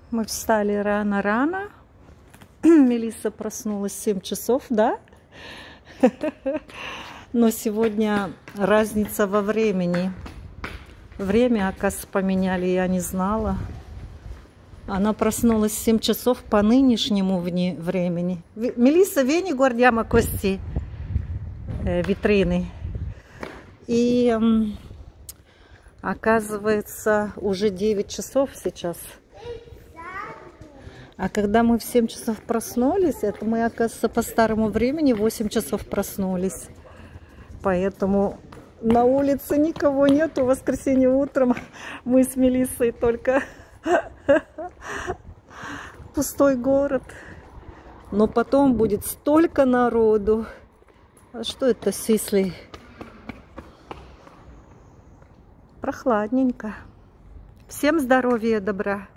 Мы встали рано-рано. Мелисса проснулась в 7 часов, да? Но сегодня разница во времени. Время, оказывается, поменяли, я не знала. Она проснулась в 7 часов по нынешнему времени. Мелисса, vieni guardiamo questi витрины. И оказывается, уже 9 часов сейчас. А когда мы в 7 часов проснулись, это мы, оказывается, по старому времени в 8 часов проснулись. Поэтому на улице никого нету. В воскресенье утром мы с Мелиссой только пустой город. Но потом будет столько народу. А что это, Сисли? Прохладненько. Всем здоровья и добра.